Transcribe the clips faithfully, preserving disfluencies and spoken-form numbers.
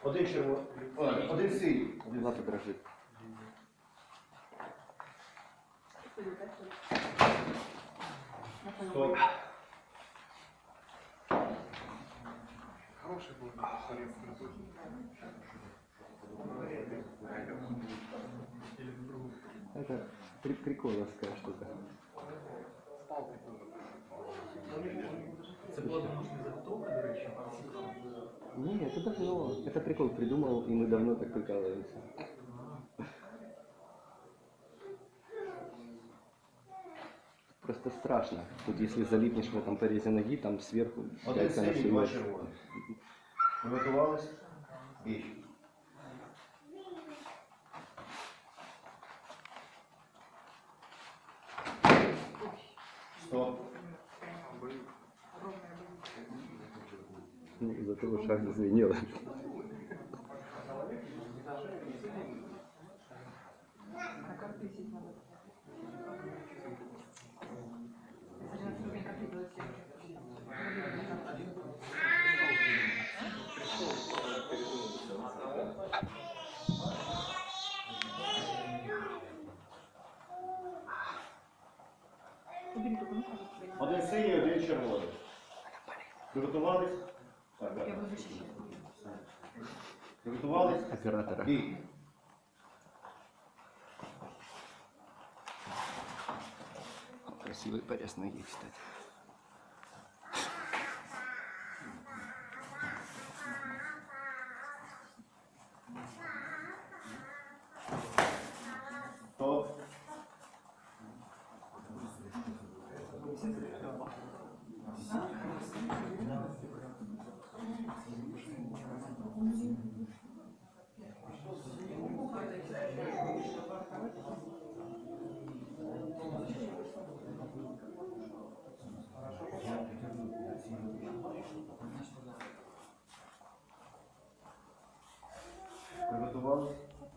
Один червоний. Один синій. Один Лапа дрожит. Стоп. Хороший был Это при приколовская штука. Це була домашня заготовка, до речі. Не, это давно. Это прикол придумал, и мы давно так прикалываемся. Просто страшно. Тут если залипнешь в этом порезе ноги, там сверху Один яйца на синій, всю два ночь. червоних. Приготувались. Бій. Стоп. Ну, зато в ушах зазвенело. Один синій, один червоний. Приготувались. Так, так. Приготувались. Оператора. Бій. Красивый порез ноги, кстати. Стоп. Приготувались.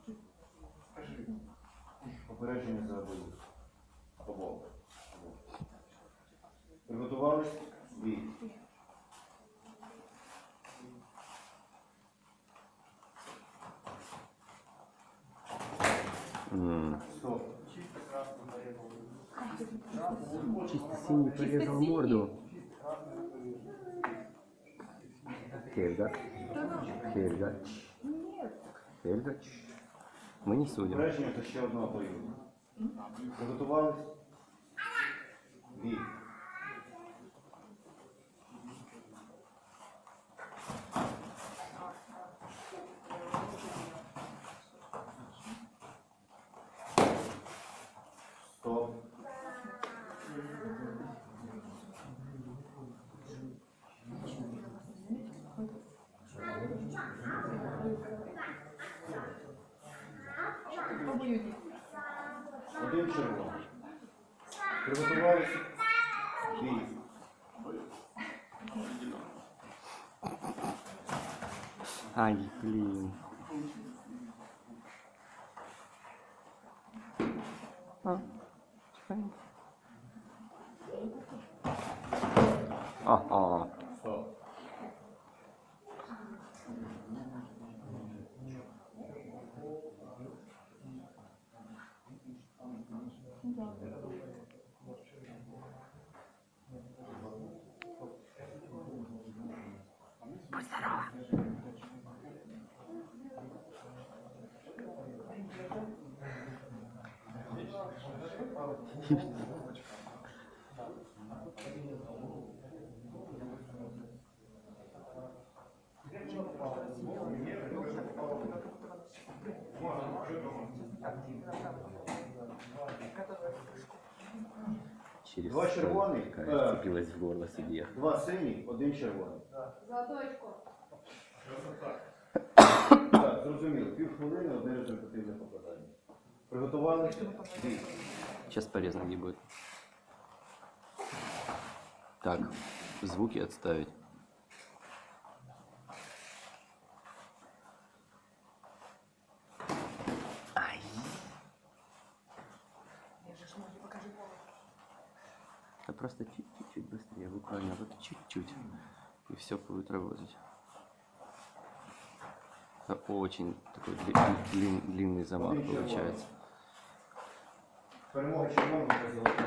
Попередження за бою. Обов. Приготувались. Бій. М. Стоп. Чисто синий порезал морду. Хельга. Хельга. Хельга. Мы не судим. Попередження за ще одного бою. Приготувались. Бій. Стоп. Один червоний. Приготувались. Бій. Ай, блин. А, Ага. Стоп. Через Два стол червоних, такая е, вцепилась в горло судья. Два сині, один червоний. Золоточко. Так, зрозуміло. Пів хвилини, одне результативне попадання. Приготувались. Бій. Сейчас порез ноги будет. Так, звуки отставить. Ай. Да просто чуть-чуть быстрее, буквально вот чуть-чуть. И все будет работать. Это очень такой дли- длин- длинный замах Один червоний. получается. Перемога червоного та золота.